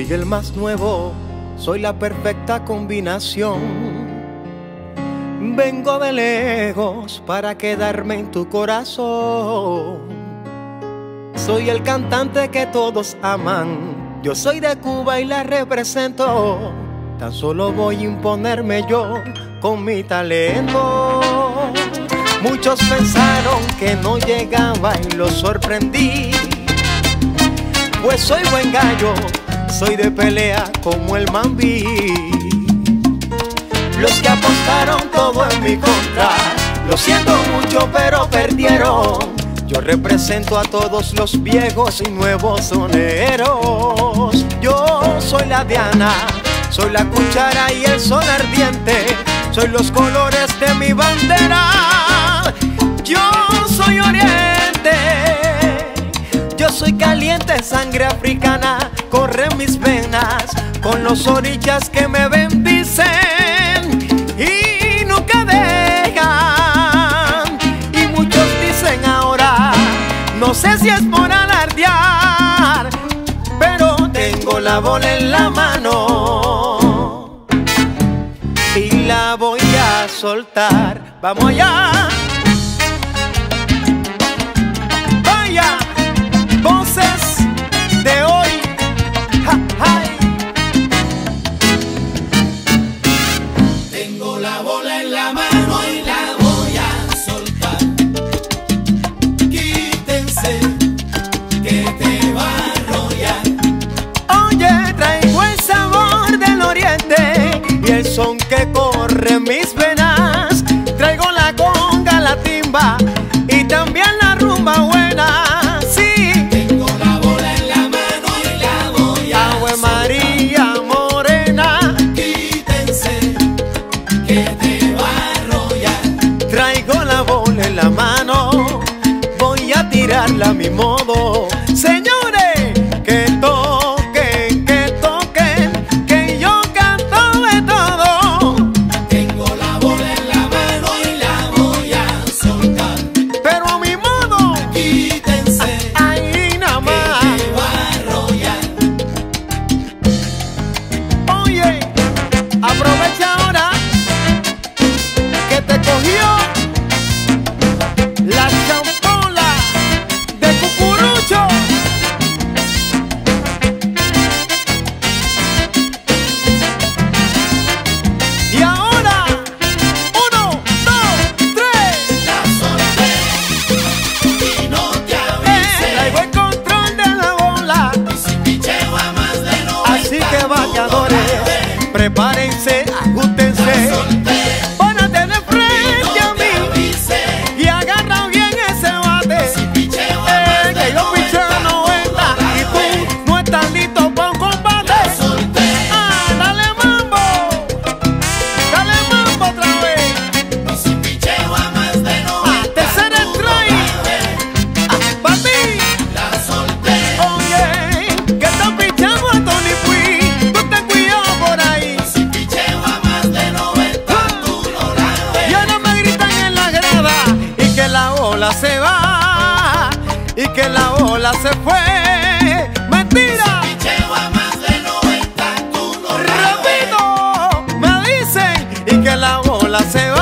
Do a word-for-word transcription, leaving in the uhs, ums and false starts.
Soy el más nuevo, soy la perfecta combinación. Vengo de lejos para quedarme en tu corazón. Soy el cantante que todos aman. Yo soy de Cuba y la represento. Tan solo voy a imponerme yo con mi talento. Muchos pensaron que no llegaba y los sorprendí. Pues soy buen gallo, soy de pelea como el Mambí. Los que apostaron todo en mi contra, lo siento mucho pero perdieron. Yo represento a todos los viejos y nuevos soneros. Yo soy la Diana, soy la cuchara y el sol ardiente. Soy los colores de mi bandera. Yo soy oriente, yo soy caliente, sangre africana corre en mis venas, con los orillas que me bendicen y nunca dejan. Y muchos dicen ahora, no sé si es por alardear, pero tengo la bola en la mano y la voy a soltar. Vamos allá. Vaya, voces de hoy. Ja, ja. Tengo la bola en la mano y la voy a soltar. Quítense, que te va a arrollar. Oye, traigo el sabor del oriente y el son que corre en mis venas. Traigo la conga, la timba y también la rumba buena. Sí, tengo la bola en la mano y la voy a Ave soltar. María Morena, Quítense, que te va a arrollar. traigo la bola en la mano, voy a tirarla a mi modo. Señores, que toquen, que toquen, que yo canto de todo. Tengo la bola en la mano y la voy a soltar. Pero a mi modo, Quítense, ahí nada que más. te va a arrollar. Oye, aprovecha ahora que te cogió la champola de cucurucho. Y ahora, uno, dos, tres. La solté y no te Eh, avisé. traigo el control de la bola. Y sin picheo a más de noventa. Así que bateadores, prepárense, ajustense para tener frente a No te mí avisé. y agarra bien ese bate. Sin picheo a Eh, más de que yo piché noventa. noventa y tú no estás listo para un combate. La solté Ah, dale mambo, dale mambo otra vez. y sin picheo a más de Ah, noventa. tercer strike, ah, pa' ti. La solté Oye, que estás pichando a Tony Pui, tú ten cuidado por ahí. sin picheo a más de noventa. Tú no la ves. Y ahora me gritan en la grada y que la ola se va y que la ola se fue. Mentira, Picheo a más de noventa. Tú no la ves. repito, me dicen y que la ola se va.